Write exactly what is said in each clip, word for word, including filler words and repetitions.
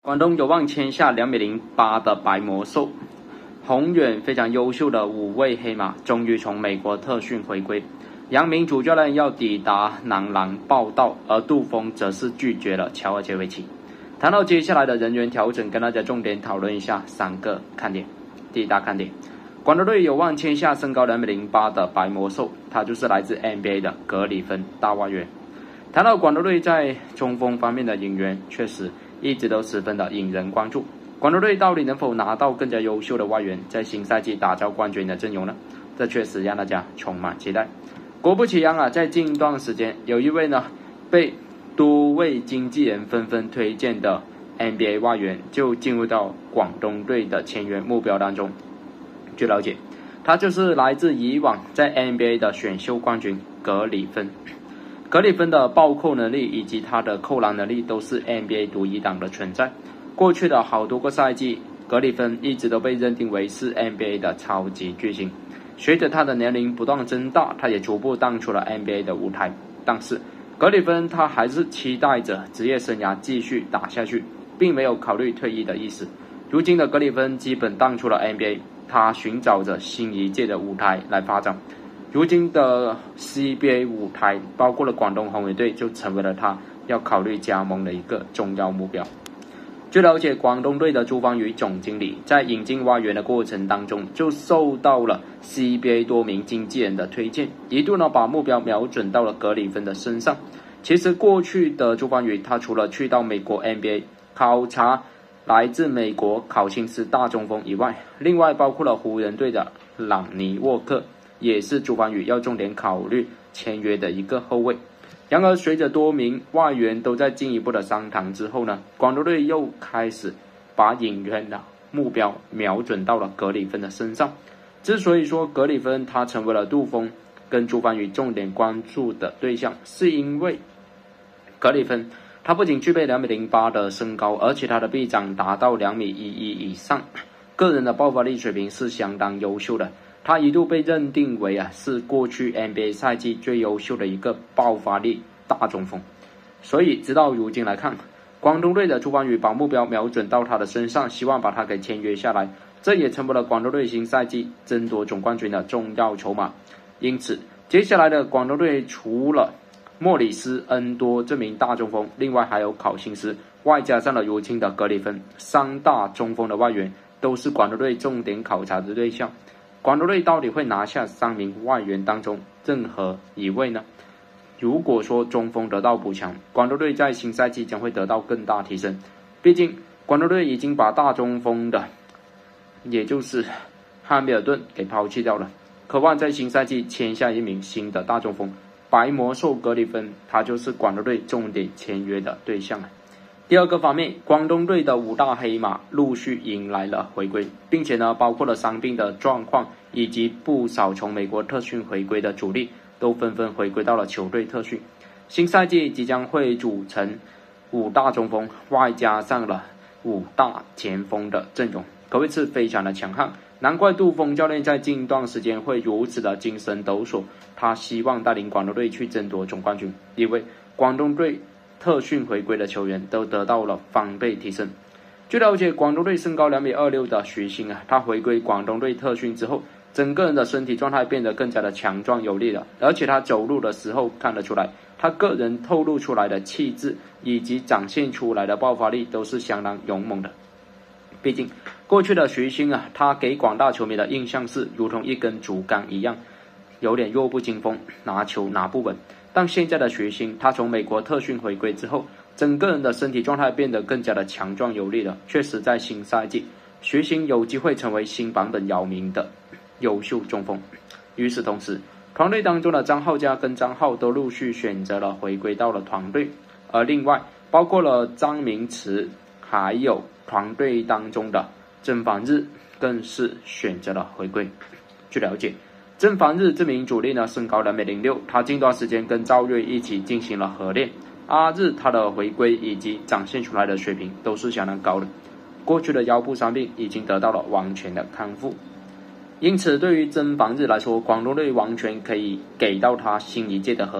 广东有望签下两米零八的白魔兽。宏远非常优秀的五位黑马终于从美国特训回归，杨明主教练要抵达南廊报道，而杜锋则是拒绝了乔尔杰维奇。谈到接下来的人员调整，跟大家重点讨论一下三个看点。第一大看点，广州队有望签下身高两米零八的白魔兽，他就是来自 N B A 的格里芬大外援。谈到广州队在中锋方面的引援，确实一直都十分的引人关注。广州队到底能否拿到更加优秀的外援，在新赛季打造冠军的阵容呢？这确实让大家充满期待。果不其然啊，在近段时间，有一位呢被多位经纪人纷纷推荐的 N B A 外援就进入到广东队的签约目标当中。据了解，他就是来自以往在 N B A 的选秀冠军格里芬。格里芬的暴扣能力以及他的扣篮能力都是 N B A 独一档的存在。过去的好多个赛季，格里芬一直都被认定为是 N B A 的超级巨星。随着他的年龄不断增大，他也逐步淡出了 N B A 的舞台。但是格里芬他还是期待着职业生涯继续打下去，并没有考虑退役的意思。如今的格里芬基本淡出了 N B A， 他寻找着新一届的舞台来发展。如今的 C B A 舞台，包括了广东宏远队，就成为了他要考虑加盟的一个重要目标。据了解，广东队的朱芳雨总经理在引进外援的过程当中，就受到了 C B A 多名经纪人的推荐，一度呢把目标瞄准到了格里芬的身上。其实过去的朱芳雨，他除了去到美国 N B A 考察来自美国考辛斯大中锋以外，另外包括了湖人队的朗尼沃克，也是朱芳雨要重点考虑签约的一个后卫。然而随着多名外援都在进一步的商谈之后呢，广州队又开始把引援的目标瞄准到了格里芬的身上。之所以说格里芬他成为了杜锋跟朱芳雨重点关注的对象，是因为格里芬他不仅具备两米零八的身高，而且他的臂展达到两米一一以上，个人的爆发力水平是相当优秀的。他一度被认定为啊是过去 N B A 赛季最优秀的一个爆发力大中锋，所以直到如今来看，广东队的朱芳雨把目标瞄准到他的身上，希望把他给签约下来，这也成为了广州队新赛季争夺总冠军的重要筹码。因此，接下来的广州队除了莫里斯、恩多这名大中锋，另外还有考辛斯，外加上了如今的格里芬，三大中锋的外援都是广州队重点考察的对象。广州队到底会拿下三名外援当中任何一位呢？如果说中锋得到补强，广州队在新赛季将会得到更大提升。毕竟广州队已经把大中锋的，也就是汉密尔顿给抛弃掉了，渴望在新赛季签下一名新的大中锋。白魔兽格里芬，他就是广州队重点签约的对象。第二个方面，广东队的五大黑马陆续迎来了回归，并且呢，包括了伤病的状况，以及不少从美国特训回归的主力，都纷纷回归到了球队特训。新赛季即将会组成五大中锋，外加上了五大前锋的阵容，可谓是非常的强悍。难怪杜锋教练在近段时间会如此的精神抖擞，他希望带领广东队去争夺总冠军，因为广东队特训回归的球员都得到了翻倍提升。据了解，广东队身高两米二六的徐昕啊，他回归广东队特训之后，整个人的身体状态变得更加的强壮有力了，而且他走路的时候看得出来，他个人透露出来的气质以及展现出来的爆发力都是相当勇猛的。毕竟过去的徐昕啊，他给广大球迷的印象是如同一根竹竿一样，有点弱不禁风，拿球拿不稳。但现在的徐昕，他从美国特训回归之后，整个人的身体状态变得更加的强壮有力了。确实在新赛季，徐昕有机会成为新版本姚明的优秀中锋。与此同时，团队当中的张浩佳跟张浩都陆续选择了回归到了团队，而另外包括了张明慈，还有团队当中的曾凡日更是选择了回归。据了解，曾凡日这名主力呢，身高两米零六，他近段时间跟赵睿一起进行了合练。阿日他的回归以及展现出来的水平都是相当高的，过去的腰部伤病已经得到了完全的康复。因此对于曾凡日来说，广东队完全可以给到他新一届的合同，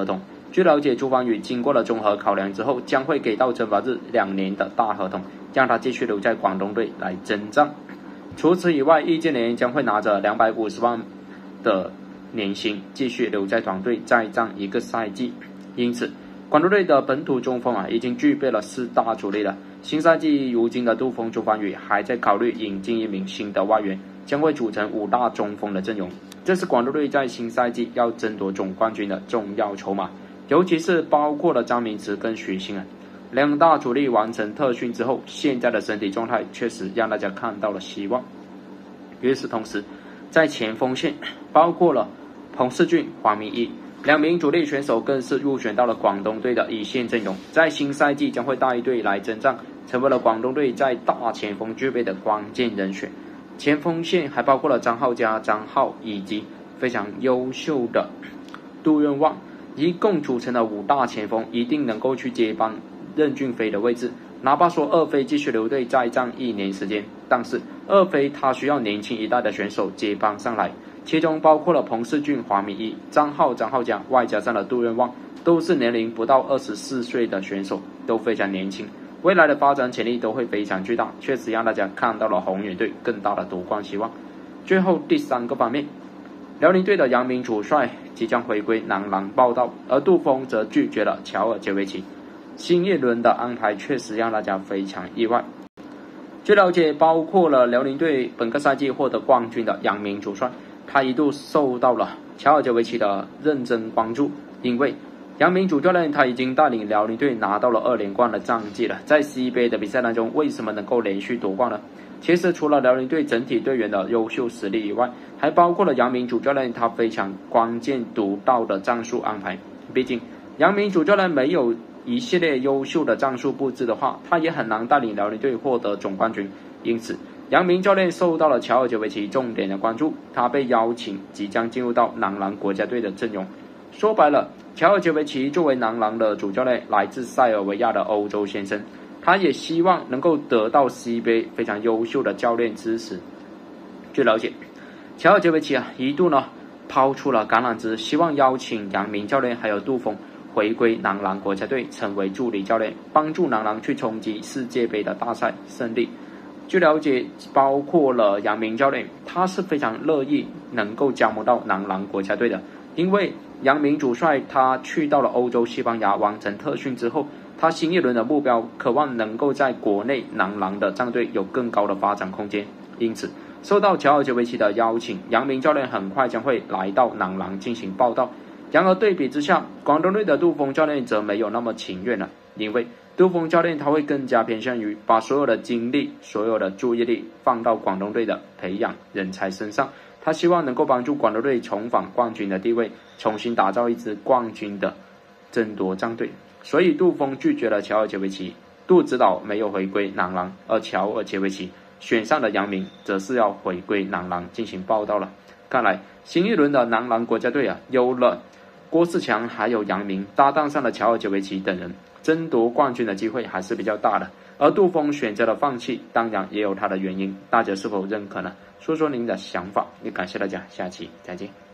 据了解，朱芳雨经过了综合考量之后，将会给到曾法日两年的大合同，让他继续留在广东队来征战。除此以外，易建联将会拿着两百五十万的年薪继续留在团队再战一个赛季。因此，广东队的本土中锋啊，已经具备了四大主力了。新赛季如今的杜锋、朱芳雨还在考虑引进一名新的外援，将会组成五大中锋的阵容。这是广东队在新赛季要争夺总冠军的重要筹码，尤其是包括了张明慈跟许昕啊，两大主力完成特训之后，现在的身体状态确实让大家看到了希望。与此同时，在前锋线包括了彭世俊、黄明义两名主力选手更是入选到了广东队的一线阵容，在新赛季将会带队来征战，成为了广东队在大前锋具备的关键人选。前锋线还包括了张浩佳、张浩以及非常优秀的杜润旺，一共组成的五大前锋一定能够去接帮任骏飞的位置。哪怕说二飞继续留队再战一年时间，但是二飞他需要年轻一代的选手接帮上来，其中包括了彭世俊、黄明义、张浩、张浩佳，外加上了杜润旺，都是年龄不到二十四岁的选手，都非常年轻，未来的发展潜力都会非常巨大，确实让大家看到了宏远队更大的夺冠希望。最后第三个方面，辽宁队的杨明主帅即将回归男篮报道，而杜锋则拒绝了乔尔杰维奇。新一轮的安排确实让大家非常意外。据了解，包括了辽宁队本个赛季获得冠军的杨明主帅，他一度受到了乔尔杰维奇的认真关注，因为杨明主教练他已经带领辽宁队拿到了二连冠的战绩了，在 C 杯的比赛当中，为什么能够连续夺冠呢？其实除了辽宁队整体队员的优秀实力以外，还包括了杨明主教练他非常关键独到的战术安排。毕竟杨明主教练没有一系列优秀的战术布置的话，他也很难带领辽宁队获得总冠军。因此杨明教练受到了乔尔杰维奇重点的关注，他被邀请即将进入到男篮国家队的阵容。说白了，乔尔杰维奇作为男篮的主教练，来自塞尔维亚的欧洲先生，他也希望能够得到 C 杯非常优秀的教练支持。据了解，乔尔杰维奇啊一度呢抛出了橄榄枝，希望邀请杨明教练还有杜锋回归男篮国家队，成为助理教练，帮助男篮去冲击世界杯的大赛胜利。据了解，包括了杨明教练，他是非常乐意能够加盟到男篮国家队的，因为杨明主帅他去到了欧洲西班牙完成特训之后，他新一轮的目标渴望能够在国内男篮的战队有更高的发展空间，因此受到乔尔杰维奇的邀请，杨明教练很快将会来到男篮进行报道。然而对比之下，广东队的杜锋教练则没有那么情愿了，因为杜锋教练他会更加偏向于把所有的精力、所有的注意力放到广东队的培养人才身上，他希望能够帮助广东队重返冠军的地位，重新打造一支冠军的争夺战队。所以杜锋拒绝了乔尔杰维奇，杜指导没有回归男篮，而乔尔杰维奇选上的杨明则是要回归男篮进行报道了。看来新一轮的男篮国家队啊，有了郭士强还有杨明搭档上了乔尔杰维奇等人，争夺冠军的机会还是比较大的。而杜锋选择了放弃，当然也有他的原因，大家是否认可呢？说说您的想法，也感谢大家，下期再见。